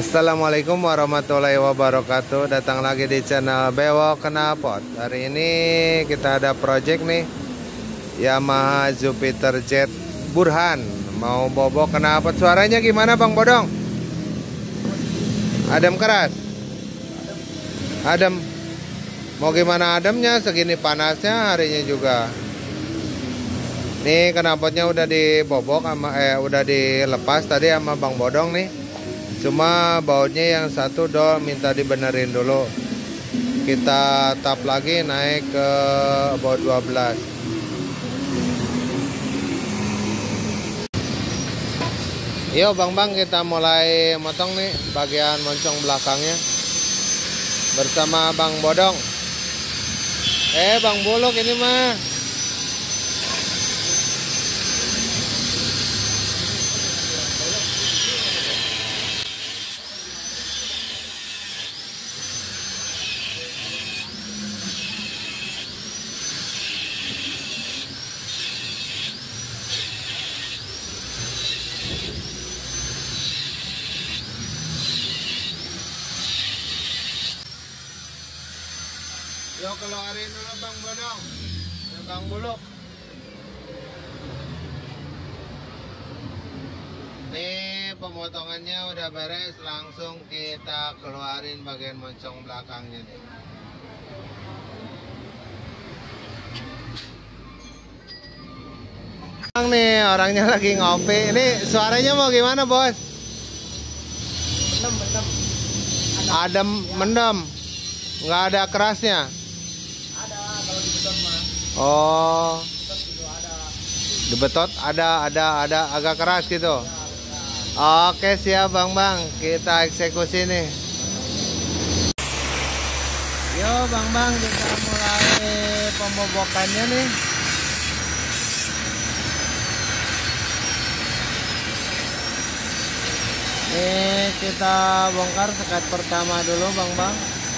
Assalamualaikum warahmatullahi wabarakatuh. Datang lagi di channel Bewok Knalpot. Hari ini kita ada project nih, Yamaha Jupiter Jet Burhan. Mau bobok knalpot. Suaranya gimana Bang Bodong? Adem keras? Adem. Mau gimana ademnya? Segini panasnya harinya juga. Nih knalpotnya udah dibobok sama udah dilepas tadi sama Bang Bodong nih. Cuma bautnya yang satu minta dibenerin dulu. Kita tap lagi naik ke baut 12. Yuk Bang, kita mulai motong nih bagian moncong belakangnya bersama Bang Bodong. Bang Buluk ini mah. Yuk keluarin dulu Bang Bodong, Bang Buluk. Nih pemotongannya udah beres, langsung kita keluarin bagian moncong belakangnya nih. Nih orangnya lagi ngopi. Ini suaranya mau gimana bos? Adem mendem, nggak ada kerasnya. Kalau dibetot mah. Oh. Betot gitu ada. Dibetot ada agak keras gitu. Oke siap Bang, kita eksekusi nih. Yo Bang, kita mulai pembobokannya nih. Nih kita bongkar sekat pertama dulu Bang.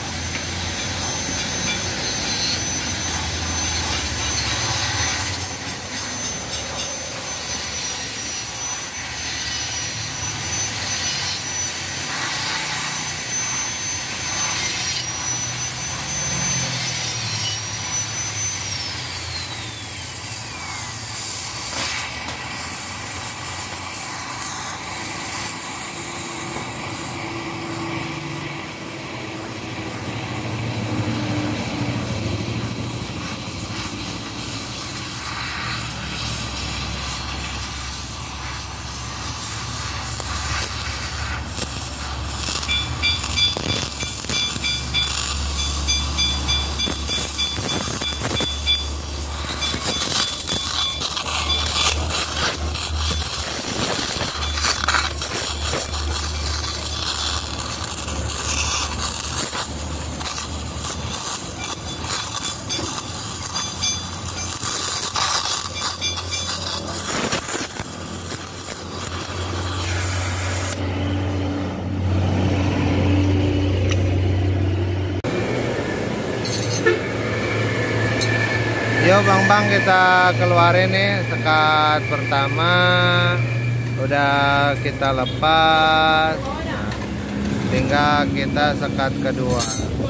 Yo Bang, kita keluarin nih sekat pertama udah kita lepas, tinggal kita sekat kedua.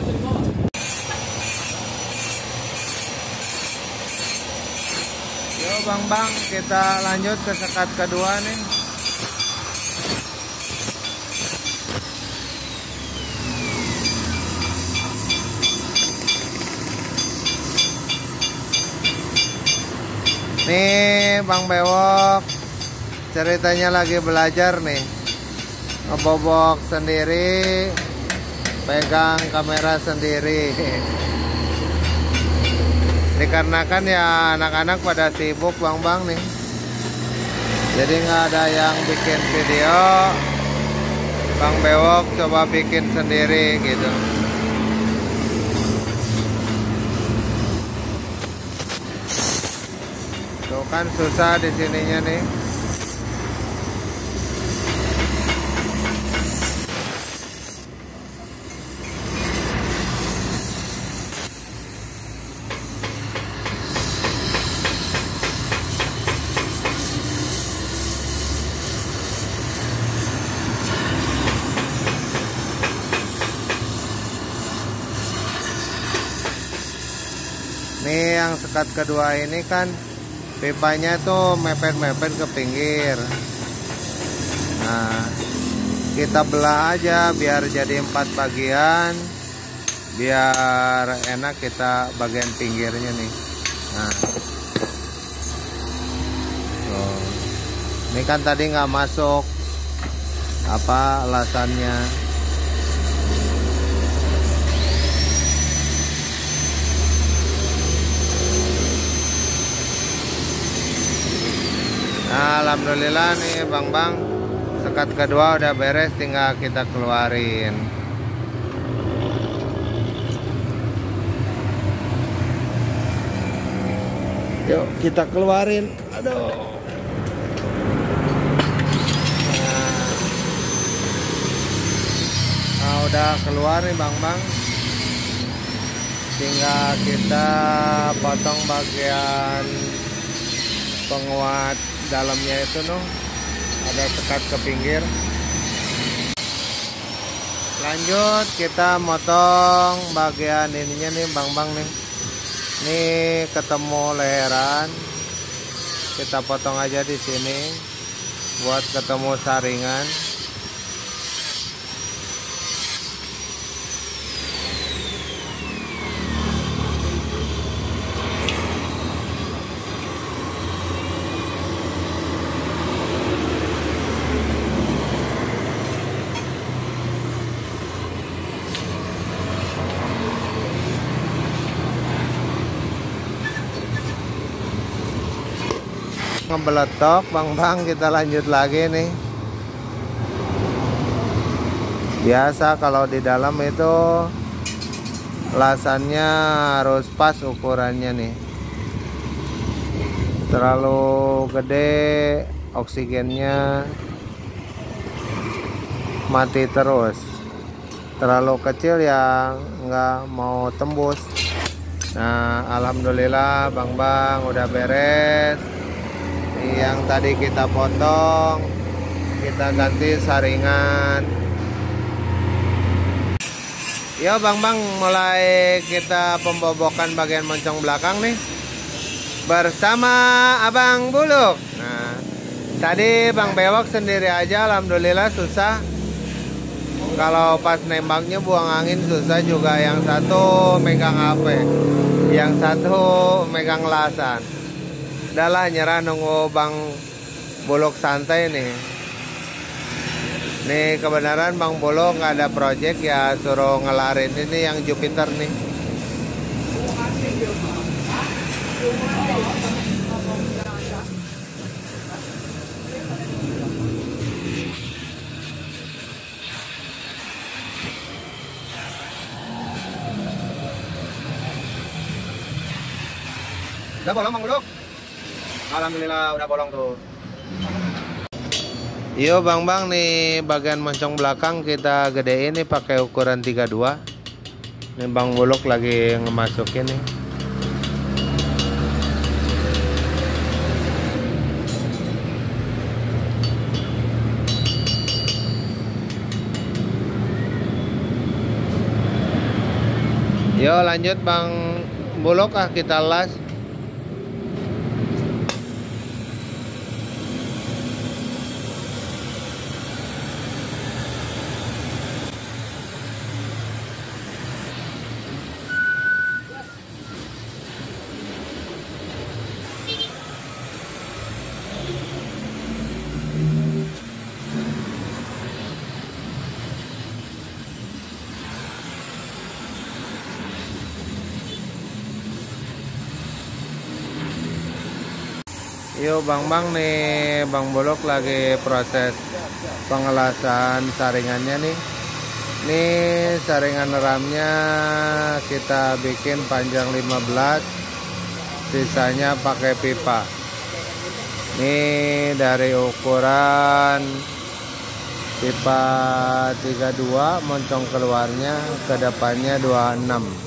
Yo Bang, kita lanjut ke sekat kedua nih. Nih Bang Bewok ceritanya lagi belajar nih, ngebobok sendiri, pegang kamera sendiri. Dikarenakan ya anak-anak pada sibuk Bang nih, jadi nggak ada yang bikin video. Bang Bewok coba bikin sendiri gitu. Tuh kan susah di sininya nih. yang sekat kedua ini kan pipanya tuh mepet-mepet ke pinggir. Nah, kita belah aja biar jadi 4 bagian, biar enak kita bagian pinggirnya nih. Nah, tuh. Ini kan tadi nggak masuk apa alasannya. Nah, alhamdulillah nih Bang, sekat kedua udah beres, tinggal kita keluarin. Yuk kita keluarin. Aduh. Nah, udah keluar nih Bang. Tinggal kita potong bagian penguat dalamnya itu noh, ada sekat ke pinggir. Lanjut kita motong bagian ininya nih Bang nih. Ini ketemu leheran, kita potong aja di sini buat ketemu saringan. Ngebeletok Bang, kita lanjut lagi nih. Biasa kalau di dalam itu lasannya harus pas ukurannya nih. Terlalu gede oksigennya mati terus, terlalu kecil ya nggak mau tembus. Nah, alhamdulillah Bang udah beres. Yang tadi kita potong, kita ganti saringan. Ya Bang, mulai kita pembobokan bagian moncong belakang nih bersama Abang Buluk. Nah, tadi Bang Bewok sendiri aja alhamdulillah susah. Kalau pas nembaknya buang angin susah juga. Yang satu megang HP, yang satu megang lasan. Udahlah nyerah, nunggu Bang Buluk santai nih. Nih kebenaran Bang Buluk nggak ada project ya, suruh ngelarin ini yang Jupiter nih. Udah bolong Bang Buluk? Alhamdulillah udah bolong tuh. Yo Bang nih bagian moncong belakang kita gedein nih pakai ukuran 32. Nih Bang Buluk lagi ngemasukin nih. Yo lanjut Bang Buluk kita las. Yo Bang nih Bang Buluk lagi proses pengelasan saringannya nih. Nih saringan ramnya kita bikin panjang 15, sisanya pakai pipa. Nih dari ukuran pipa 32, moncong keluarnya ke depannya 26.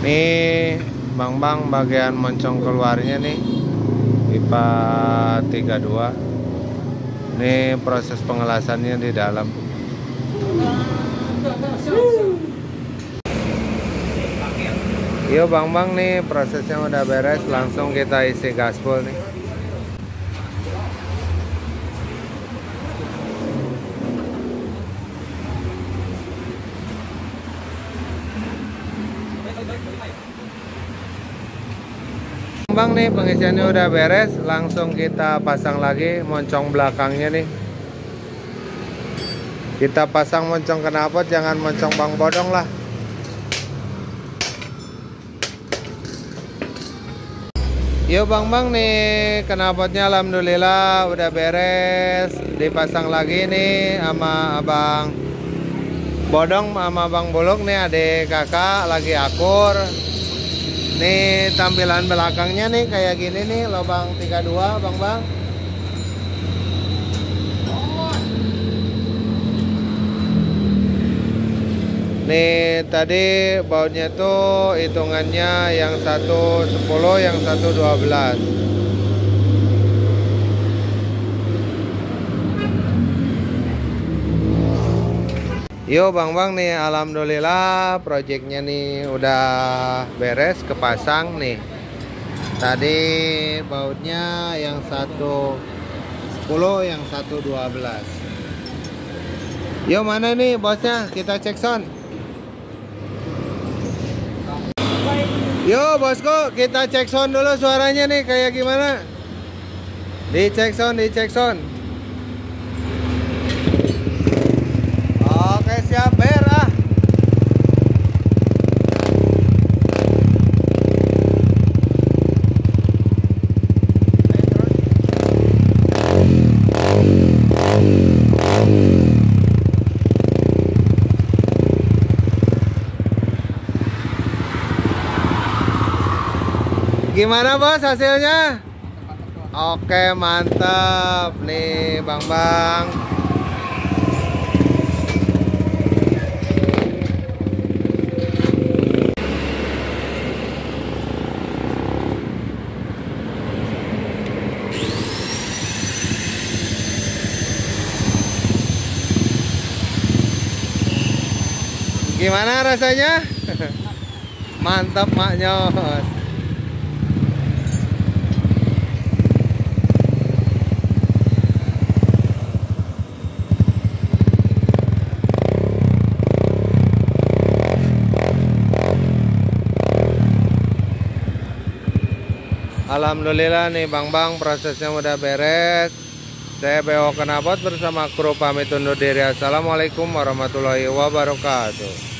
Nih Bang bagian moncong keluarnya nih pipa 32. Ini proses pengelasannya di dalam. Yo Bang nih prosesnya udah beres, langsung kita isi gaspol nih. Bang nih pengisiannya udah beres, langsung kita pasang lagi moncong belakangnya nih. Kita pasang moncong knalpot, jangan moncong Bang Bodong lah. Yo Bang nih knalpotnya alhamdulillah udah beres, dipasang lagi nih sama Abang Bodong sama Bang Buluk nih, adik kakak lagi akur. Nih tampilan belakangnya nih kayak gini nih, lubang 32 Bang. Nih tadi bautnya tuh hitungannya yang satu 10, yang satu 12. Yo Bang nih alhamdulillah proyeknya nih udah beres, kepasang nih. Tadi bautnya yang satu 10, yang satu 12. Yo mana nih bosnya, kita cek sound. Yo bosku, kita cek sound dulu suaranya nih kayak gimana. Dicek sound. Oke siap, ber ah. Gimana bos hasilnya? Oke mantap nih Bang. Gimana rasanya? Mantap Mak Nyos. Alhamdulillah nih Bang prosesnya udah beres. Saya BO Knalpot bersama kru pamit undur diri. Assalamualaikum warahmatullahi wabarakatuh.